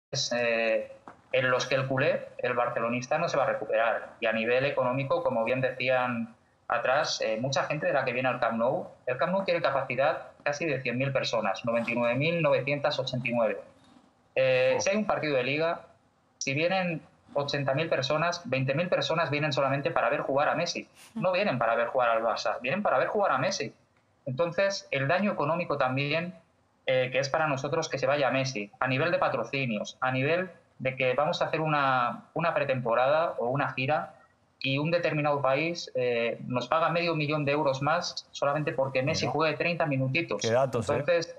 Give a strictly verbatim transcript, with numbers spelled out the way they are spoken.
eh, en los que el culé, el barcelonista, no se va a recuperar. Y a nivel económico, como bien decían atrás, eh, mucha gente de la que viene al Camp Nou, el Camp Nou tiene capacidad casi de cien mil personas, noventa y nueve mil novecientos ochenta y nueve. Eh, Oh. Si hay un partido de liga, si vienen ochenta mil personas, veinte mil personas vienen solamente para ver jugar a Messi. No vienen para ver jugar al Barça, vienen para ver jugar a Messi. Entonces, el daño económico también, eh, que es para nosotros que se vaya a Messi, a nivel de patrocinios, a nivel de que vamos a hacer una, una pretemporada o una gira y un determinado país eh, nos paga medio millón de euros más solamente porque Messi Mira. juegue treinta minutitos. Qué datos, ¿eh? Entonces,